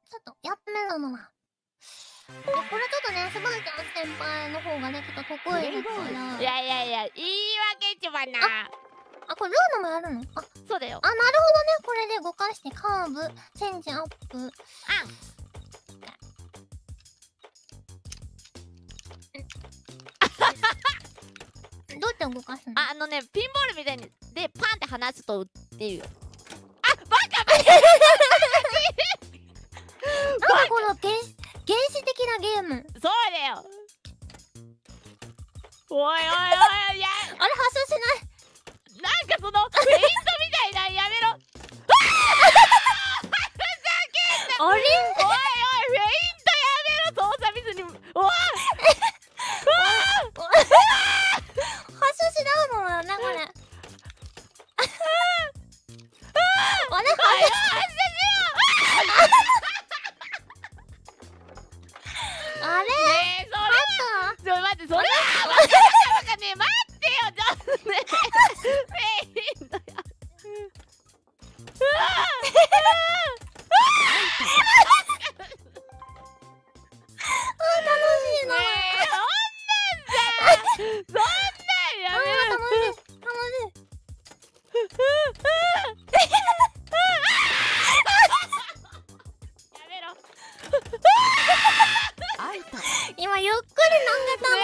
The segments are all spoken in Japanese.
ちょっとやってみるのな。これちょっとね、スバルちゃん先輩の方がね、ちょっと得意だから。 いやいやいや、言い訳ちまな。 あ、これルーナもやるの？あ、 そうだよ。 あ、なるほどね。これで動かしてカーブ、チェンジアップ。どうやって動かすの？ あのね、ピンボールみたいにでパンって離すと打ってるよ。あ、バカバカ。 なんかこの原始的なゲーム。 そうだよ。おいおいおい、いや、 あれ発射しない。 なんかそのフェイントみたいなやめろ。 あれ？ おいおい、フェイントやめろ、操作ミスに。おい。 発射しないのだよね、これ。あれ？あれ？ ねえ、それはちょっと待って、それはバカね、待ってよ、ちょっとね。フェイントや。 楽しいな。 そんなんやめろ。 楽しい。 やめろ。 今ゆっくり投げたの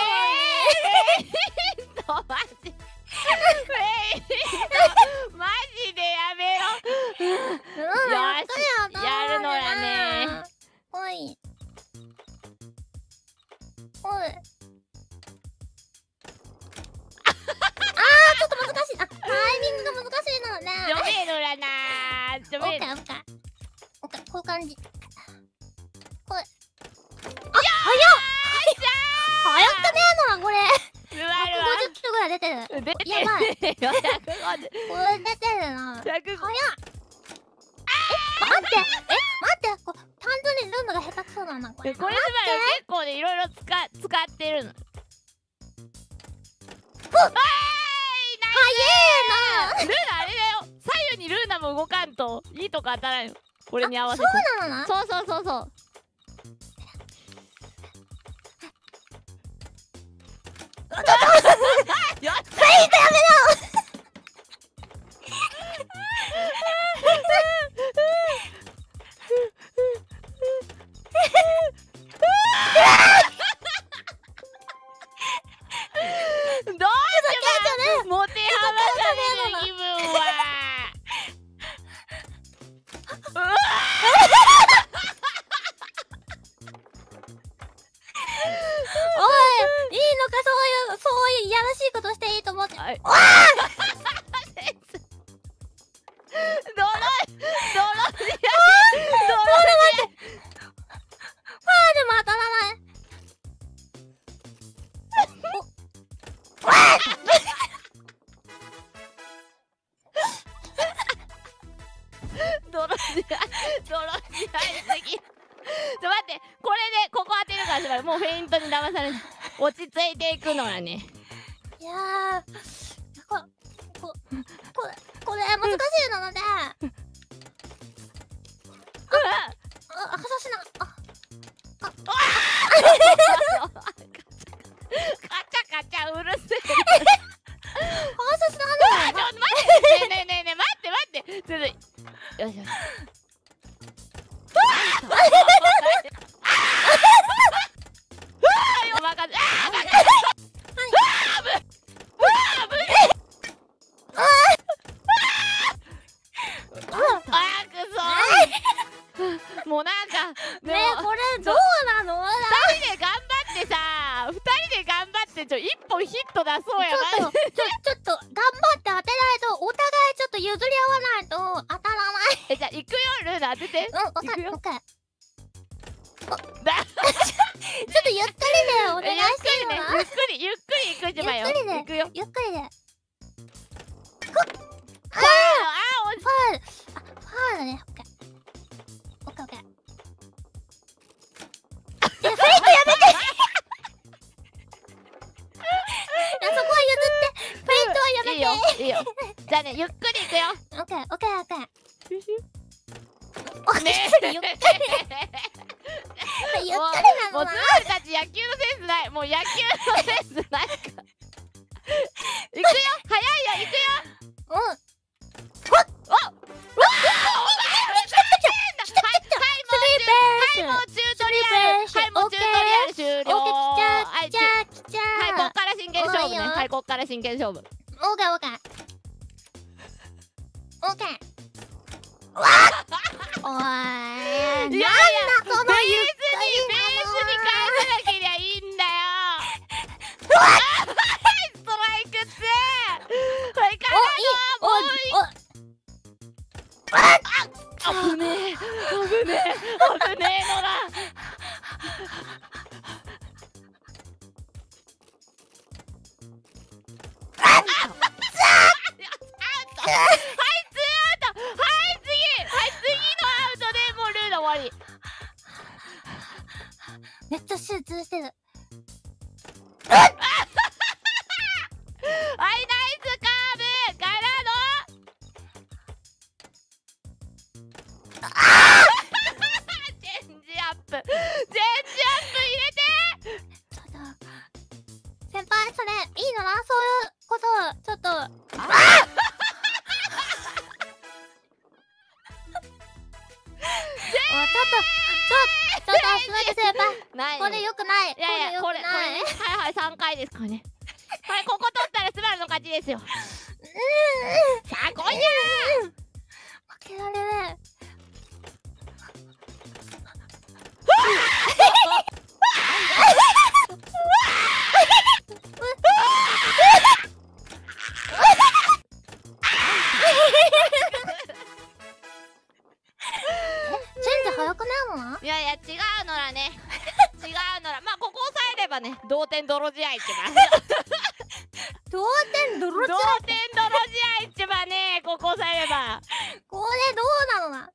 に。 マジ。マジでやめろ。よし、やるのやね。 おい。おい。ちょっと難しい。タイミングが難しいのね。 ジョメーノラなー。ジョメーノラ。 オッケー。こういう感じ。これ。早くねえのな、これ。150キロぐらい出てる。やばい。これ出てるな。早っ。待って。単純にルームが下手くそだな、これ。 これ結構ね、いろいろ使ってるの。 早えな。 ルーナあれだよ。左右にルーナも動かんといいとこ当たらないの。これに合わせて。 そうなのな。 そう。 フェイントやめろ。 どうしても持て余される気分は。 おい、いいのか、そういういやらしいことしていいと思って。おい。でも当たらない。 泥仕合すぎ。ちょ待って、これでここ当てるからしばらくもうフェイントに騙されない。落ち着いていくのはね。 いやー、これ難しいので。発射しな。 カチャうるせえ。 発射しな。 ちょっと待って。ねえ待って。よし。もうなんかねえ、これどうなの？2 人で頑張ってさ、1本ヒット出そうや。 ちょっと頑張って当てないと、お互いちょっと譲り合わないと当たらない。 じゃあ行くよ、ルーナ当てて。 わかる。ちょっとゆっくりでお願いしてるな。 ゆっくり行くじゃばよ。行くよ。 ゆっくりで。 ファールね。オッケー。フェイクやめて。そこは譲って。フェイクはやめて。 いいよ。じゃあね、ゆっくり行くよ。 オッケー。 ねゆっくり。 野球のセンスない。もう野球のセンスないか。いくよ、早いよ、いくよ。 うん。 もうチュートリアル。はい、もうチュートリアル終了。はい、こっから真剣勝負ね。はい、こっから真剣勝負。 オーケーオーケー。オーケー。おい。 いやいや、ベースに返さなけりゃいいんだよ。ストライク2。はい、からのもう危ねえ、危ねえ、危ねえのだ。 めっちゃ集中してる。 はい、ナイスカーブからのチェンジアップ、チェンジアップ入れて。 ちょっと先輩、それいいのな、そういうことちょっと。ちょっとすみません先輩、これよくない。 いやいや、これはいはい、3回ですからね。はい、ここ取ったらスバルの勝ちですよ。さあ来いやー。 負けられない。早くないもん。 いやいや、違うのらね。違うのら、まあここ抑えればね、同点泥試合一番。 同点泥試合一番ね、ここ抑えれば。 これどうなのな。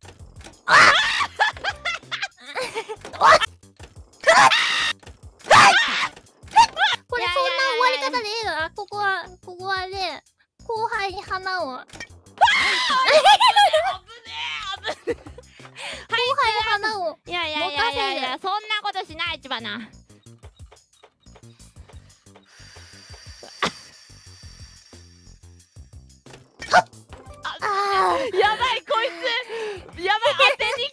これそんな終わり方でいいのな。ここはね、後輩に花を。花を。 いや、そんなことしないちばな。やばい、こいつやばい、当てに